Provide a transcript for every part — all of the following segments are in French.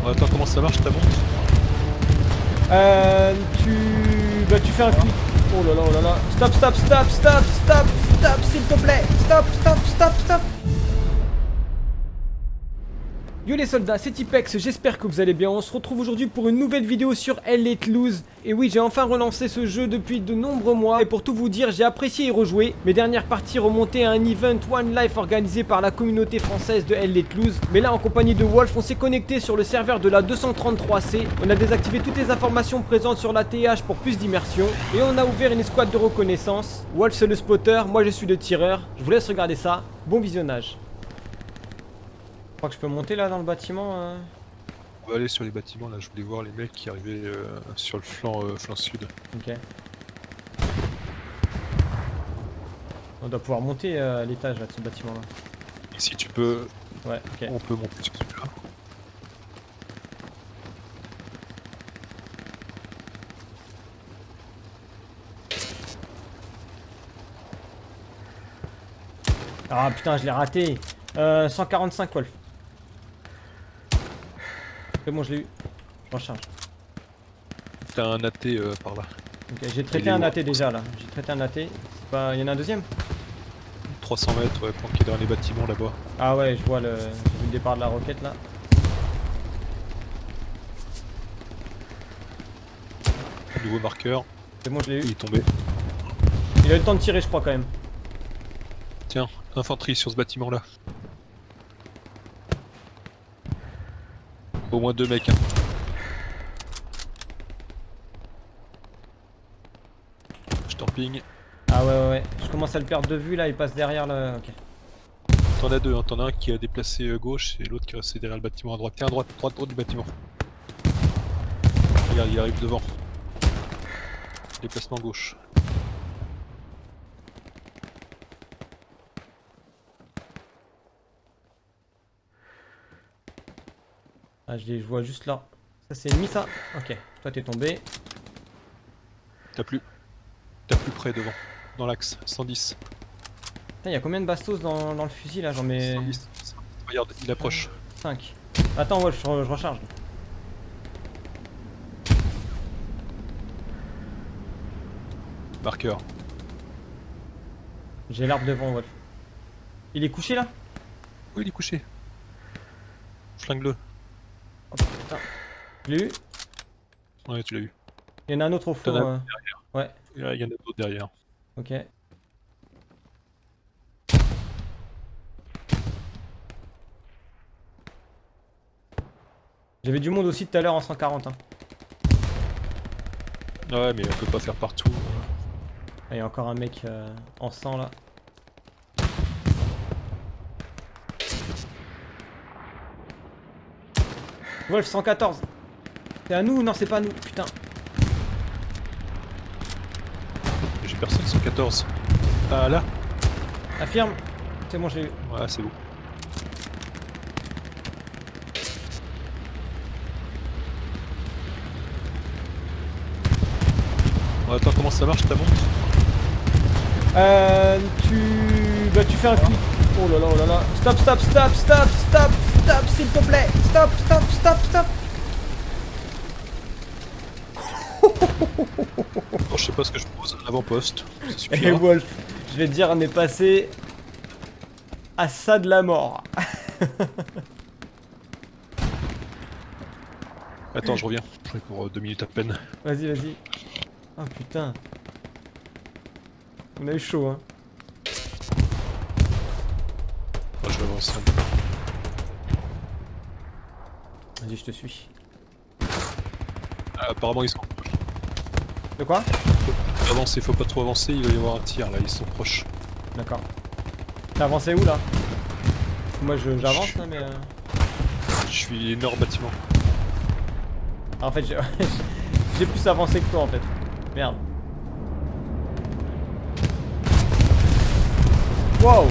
Bon, attends, comment ça marche ta montre? Tu fais un clic. Oh là là, oh là là. Stop, stop, stop, stop, stop, stop, s'il te plaît. Stop, stop, stop, stop. Yo les soldats, c'est Tipex, j'espère que vous allez bien. On se retrouve aujourd'hui pour une nouvelle vidéo sur Hell Let Loose. Et oui, j'ai enfin relancé ce jeu depuis de nombreux mois. Et pour tout vous dire, j'ai apprécié y rejouer. Mes dernières parties remontaient à un event One Life organisé par la communauté française de Hell Let Loose. Mais là, en compagnie de Wolf, on s'est connecté sur le serveur de la 233C. On a désactivé toutes les informations présentes sur la TH pour plus d'immersion. Et on a ouvert une escouade de reconnaissance. Wolf c'est le spotter, moi je suis le tireur. Je vous laisse regarder ça. Bon visionnage. Je crois que je peux monter là dans le bâtiment. On va aller sur les bâtiments là, je voulais voir les mecs qui arrivaient sur le flanc sud. Ok. On doit pouvoir monter à l'étage là de ce bâtiment là. Et si tu peux, Ouais, ok. on peut monter sur celui-là. Ah putain, je l'ai raté. 145 Wolf. C'est bon, je l'ai eu. Je recharge. T'as un AT par là. Ok, j'ai traité un AT déjà là. J'ai traité un AT. C'est pas. Il y en a un deuxième? 300 mètres, ouais, planqué dans les bâtiments là-bas. Ah ouais, je vois le. J'ai vu le départ de la roquette là. Nouveau marqueur, C'est bon, je l'ai il eu. est tombé. Il a eu le temps de tirer, je crois quand même. Tiens, infanterie sur ce bâtiment là. Au moins 2 mecs. Hein. Je t'en ping. Ah ouais. Je commence à le perdre de vue là, il passe derrière là. Ok. T'en as deux, hein. T'en as un qui a déplacé gauche et l'autre qui est resté derrière le bâtiment à droite. Tiens, à droite, droite du bâtiment. Regarde, il arrive devant. Déplacement gauche. Ah, je vois juste là. Ça, c'est ennemi ça. Ok, toi t'es tombé. T'as plus près devant. Dans l'axe, 110. Putain, il y a combien de bastos dans le fusil là? J'en mets 110. Regarde, il approche. 5. Attends, Wolf, je recharge. Marqueur. J'ai l'arbre devant, Wolf. Il est couché là? Oui, il est couché. Flingue-le. Oh putain. Je l'ai eu. Ouais, tu l'as eu. Il y en a un autre au fond. T'en as derrière. Ouais, Il y en a d'autres derrière. ok. J'avais du monde aussi tout à l'heure en 140. Hein. Ouais, mais on peut pas faire partout. Ah, il y a encore un mec en sang là. Wolf 114. C'est à nous? Non, c'est pas à nous. Putain. J'ai personne 114. Ah là? Affirme. C'est bon, j'ai eu. Ouais, c'est bon. Bon, attends, comment ça marche ta montre? Tu fais un clic. Oh là là, oh là là. Stop, stop, stop, stop, stop, stop, s'il te plaît. Stop, stop, stop, stop. Bon, je sais pas ce que je pose. Avant-poste. Ça Et suffira. Wolf, je vais te dire, on est passé à ça de la mort. Attends, je reviens. Je reviens pour 2 minutes à peine. Vas-y, vas-y. Oh putain. On a eu chaud, hein. Moi, je vais avancer. Vas-y, je te suis. Ah, apparemment, ils sont. De quoi? Avancer, faut pas trop avancer, il va y avoir un tir là, ils sont proches. D'accord. T'as avancé où là? Moi j'avance là mais... Je suis nord bâtiment. Ah, en fait j'ai plus avancé que toi en fait. Merde. Wow.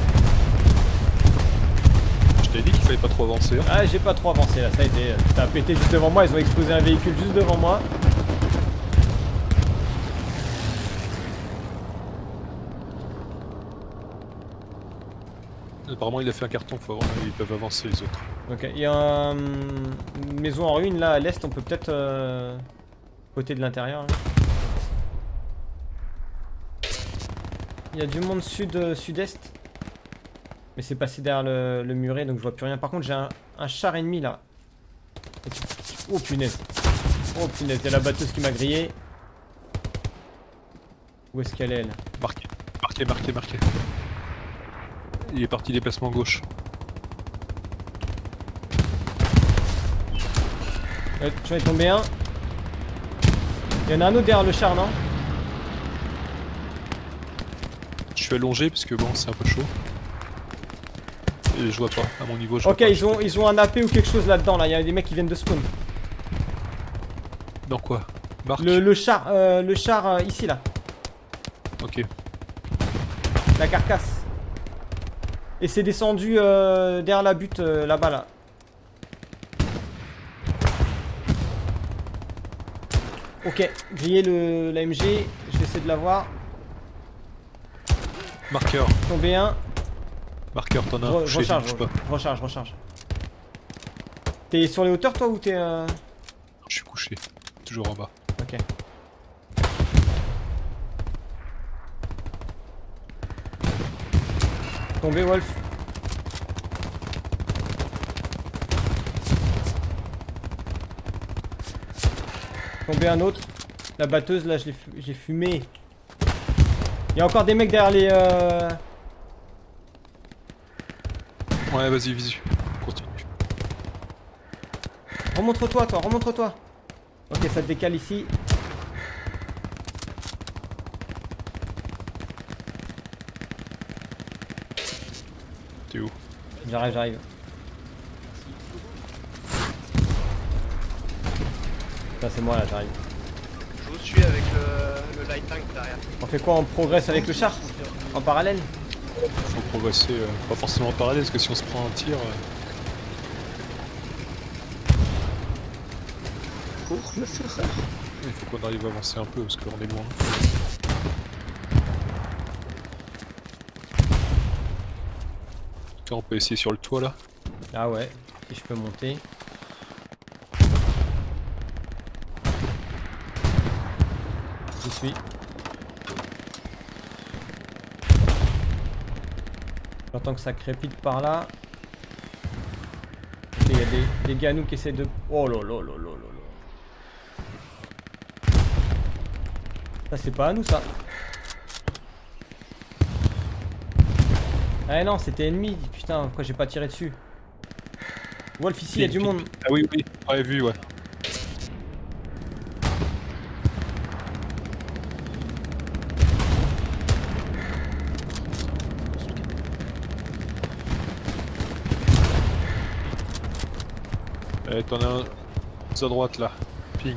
Je t'avais dit qu'il fallait pas trop avancer. Hein. Ah, j'ai pas trop avancé là, ça a été... Ça a pété juste devant moi, ils ont explosé un véhicule juste devant moi. Apparemment il a fait un carton, faut voir, ils peuvent avancer les autres. Ok, il y a une maison en ruine là à l'est, on peut peut-être côté de l'intérieur. Il y a du monde sud-est. Mais c'est passé derrière le muret donc je vois plus rien. Par contre j'ai un char ennemi là. Oh punaise. Oh punaise, il y a la batteuse qui m'a grillé. Où est-ce qu'elle est elle? Marqué. Il est parti déplacement gauche. Tu vas y tomber un. Il y en a un autre derrière le char, non? Je suis allongé parce que bon c'est un peu chaud. Et je vois pas, à mon niveau je Ok, vois pas. ils ont un AP ou quelque chose là-dedans, là. Il y a des mecs qui viennent de spawn. Dans quoi? Marc. Le char ici là. Ok. La carcasse. Et c'est descendu derrière la butte là-bas là. Ok, griller l'AMG, je vais essayer de l'avoir. Marqueur. Tombé un. Marqueur, t'en as un. Recharge. T'es sur les hauteurs toi ou t'es Je suis couché. Toujours en bas. Ok. Tombé Wolf. Tombé un autre. La batteuse là j'ai fumé. Il y a encore des mecs derrière les Ouais vas-y visu. Continue. Remontre-toi toi, remontre-toi. Ok ça te décale ici. T'es où? J'arrive. Ça c'est moi là, j'arrive. Je vous suis avec le light tank derrière. On fait quoi? On progresse avec le char? En parallèle? Faut progresser, pas forcément en parallèle parce que si on se prend un tir... il faut qu'on arrive à avancer un peu parce qu'on est loin. On peut essayer sur le toit là. Ah ouais, si je peux monter. J'y suis. J'entends que ça crépite par là. Il y a des gars nous qui essaient de... Oh là là là là là. Ça c'est pas à nous ça. Ah non, c'était ennemi. Putain, pourquoi j'ai pas tiré dessus? Wolf, ici, il y a du monde. Ah oui, ouais, vu, ouais. T'en as un à droite là. Ping.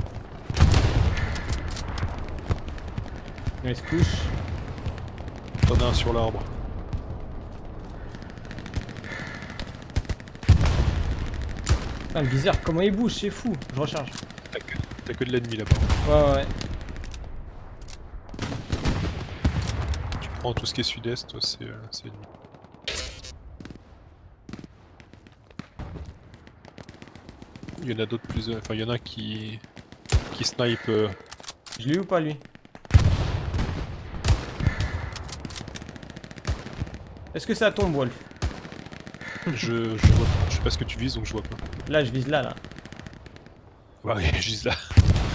Il se couche. T'en as un sur l'arbre. Putain, le bizarre, comment il bouge, c'est fou. Je recharge. T'as que de l'ennemi là-bas. Ouais. Tu prends tout ce qui est sud-est, toi c'est ennemi. Il y en a d'autres plus... Enfin, il y en a qui snipe... Je l'ai eu ou pas lui? Est-ce que ça tombe, Wolf? je vois pas. Je sais pas ce que tu vises donc je vois pas. Là, je vise là. Ouais, oui, juste là.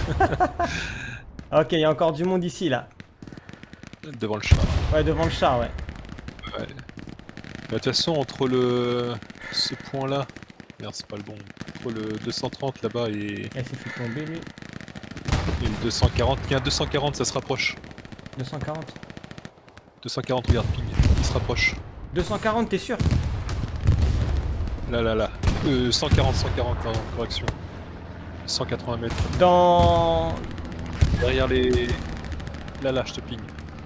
Ok, il y a encore du monde ici, là. Devant le char. Ouais, devant le char, ouais. Ouais. De toute façon, entre ce point là... Merde, c'est pas le bon. Entre le 230 là-bas et... Il s'est fait tomber, lui. Et le 240. Il y a un 240, ça se rapproche. 240. 240, regarde, ping. Il se rapproche. 240, t'es sûr? Là. 140, pardon, correction. 180 mètres. Dans... Derrière les... Là, je te ping.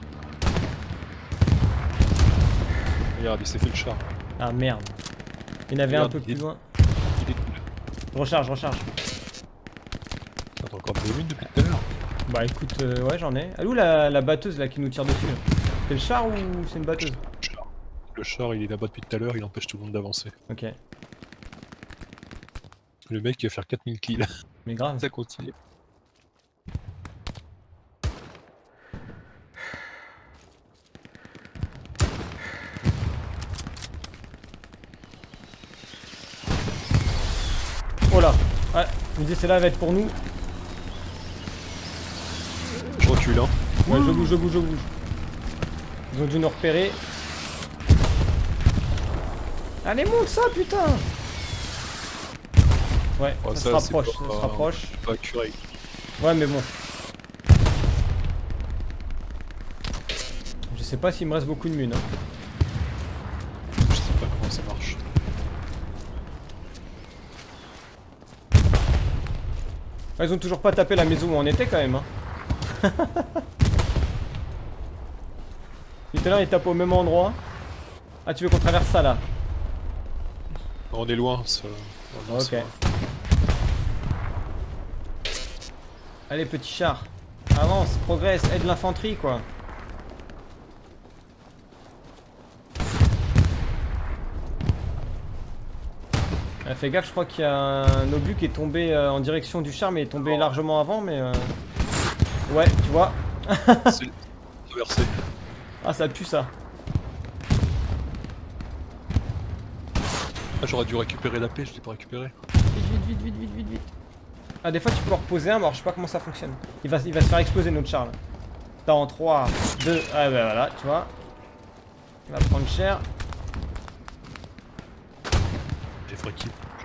Regarde, il s'est fait le char. Ah merde. Il y en avait un peu plus loin. Il est cool. Recharge. T'as encore des mines depuis tout à l'heure? Bah écoute, ouais j'en ai. Elle est où la batteuse là qui nous tire dessus? C'est le char ou c'est une batteuse? Le char il est là-bas depuis tout à l'heure, il empêche tout le monde d'avancer. Ok. Le mec il va faire 4000 kills. Mais grave. Ça continue. Oh là. Ouais, je me dis celle-là va être pour nous. Je recule hein. Ouais, je bouge, je bouge, je bouge. Ils ont dû nous repérer. Allez, monte ça, putain! Ouais, Oh, ça se rapproche, pas- ça se rapproche. Pas accurate. Ouais, mais bon. Je sais pas s'il me reste beaucoup de mun. Hein. Je sais pas comment ça marche. Ah, ils ont toujours pas tapé la maison où on était quand même. Hein. Tout à l'heure, ils tapent au même endroit. Ah, tu veux qu'on traverse ça là? On est loin, ça. Non, Ok. ça va. Allez, petit char. Avance, progresse, aide l'infanterie quoi. Fais gaffe, je crois qu'il y a un obus qui est tombé en direction du char, mais il est tombé largement avant, mais... Ouais, tu vois. C'est traversé. Ah, ça pue ça. Ah, j'aurais dû récupérer la paix, je l'ai pas récupéré. Vite. Ah, des fois tu peux en reposer un, mais alors je sais pas comment ça fonctionne. Il va se faire exploser notre char là. Dans 3, 2, ah bah voilà, tu vois. Il va prendre cher. J'ai fraqué.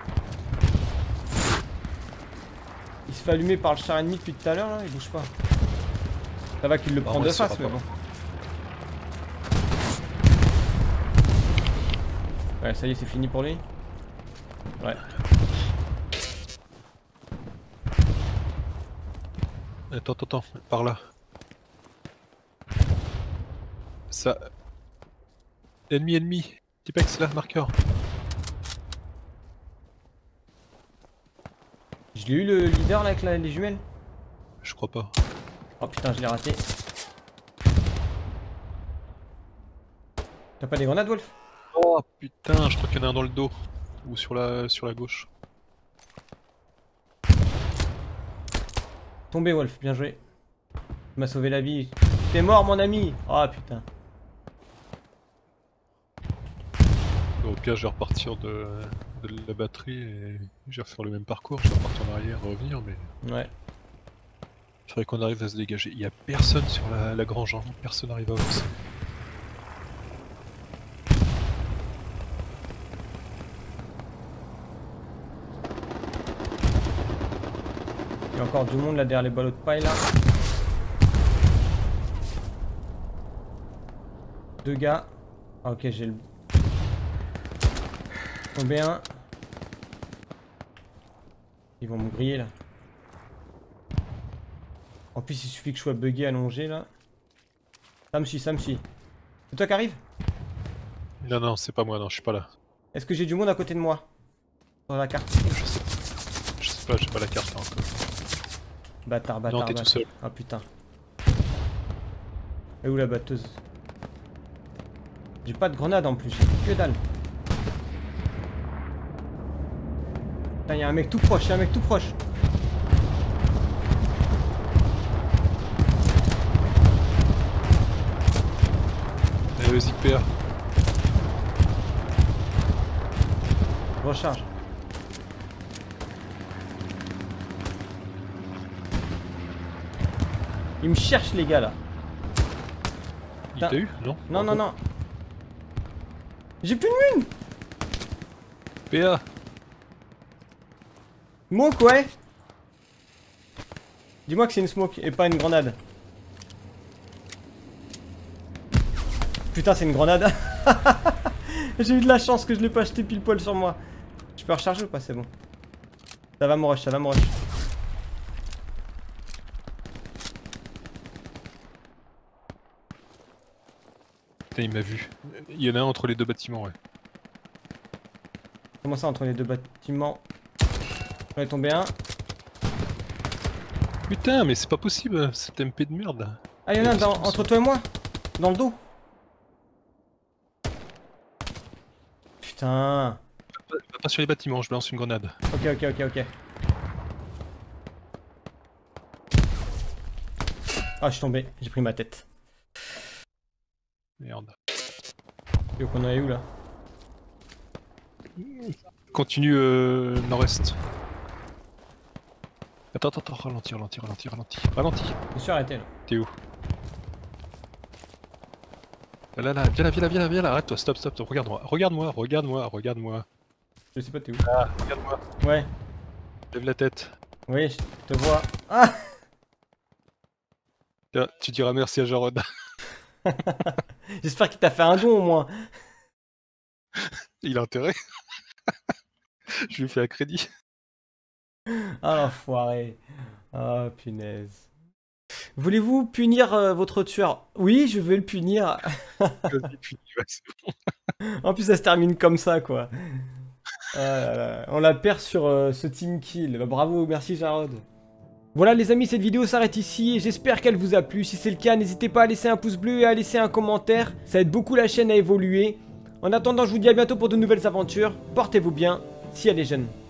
Il se fait allumer par le char ennemi depuis tout à l'heure là, il bouge pas. Ça va qu'il le prend de face, mais bon. Ouais, ça y est, c'est fini pour lui. Ouais. Attends, par là. Ça. Ennemi. Tipex là, marqueur. Je l'ai eu le leader là avec les jumelles. Je crois pas. Oh putain, je l'ai raté. T'as pas des grenades, Wolf? Oh putain, je crois qu'il y en a un dans le dos. Ou sur la gauche. Tombé, Wolf, bien joué. Tu m'as sauvé la vie. T'es mort, mon ami. Oh putain. Au pire, je vais repartir de la batterie et je vais refaire le même parcours. Je vais repartir en arrière, revenir, mais. Ouais. Il faudrait qu'on arrive à se dégager. Il y a personne sur la grange, hein. Personne n'arrive à avancer. Il y a encore du monde là derrière les ballots de paille là. 2 gars. Ah, ok, j'ai le. Tombé un. Ils vont me griller là. En plus, il suffit que je sois bugué, allongé là. Ça me suit. C'est toi qui arrive? Non, c'est pas moi, non, je suis pas là. Est-ce que j'ai du monde à côté de moi? Sur la carte. Je sais pas, j'ai pas la carte là encore. Bâtard. Non, t'es tout seul. Ah putain. Et où la batteuse? J'ai pas de grenade en plus, j'ai que dalle. Putain, y'a un mec tout proche, Allez, vas-y, PA. Recharge. Ils me cherchent les gars là. Il t'a eu? Non? Non. J'ai plus de mun. PA! Smoke, ouais. Dis-moi que c'est une smoke et pas une grenade. Putain, c'est une grenade. J'ai eu de la chance que je l'ai pas acheté pile poil sur moi. Je peux recharger ou pas? C'est bon. Ça va me rush. Putain, il m'a vu. Il y en a un entre les deux bâtiments, ouais. Comment ça, entre les deux bâtiments? J'en ai tombé un. Putain, mais c'est pas possible, cette MP de merde. Ah, y'en a un entre toi et moi. Dans le dos. putain. Va pas sur les bâtiments, je balance une grenade. Ok. Ah, je suis tombé, j'ai pris ma tête. Merde. Donc on en est où là? Continue nord-est. Attends, ralentis. Je me suis arrêté là. T'es où? Là, viens là, arrête-toi, stop, regarde-moi. Je sais pas t'es où. Ah, regarde-moi, Ouais, lève la tête. oui, je te vois. Ah. Tiens, tu diras merci à Jarod. J'espère qu'il t'a fait un don au moins. Il a intérêt. Je lui fais un crédit. Ah l'enfoiré. Ah punaise. Voulez-vous punir votre tueur? Oui, je vais le punir. Vas-y, puis, ouais, c'est bon. En plus, ça se termine comme ça, quoi. Ah là là. On la perd sur ce team kill. Bah, bravo, merci Jarod. Voilà les amis, cette vidéo s'arrête ici et j'espère qu'elle vous a plu. Si c'est le cas, n'hésitez pas à laisser un pouce bleu et à laisser un commentaire. Ça aide beaucoup la chaîne à évoluer. En attendant, je vous dis à bientôt pour de nouvelles aventures. Portez-vous bien, si elle est jeune.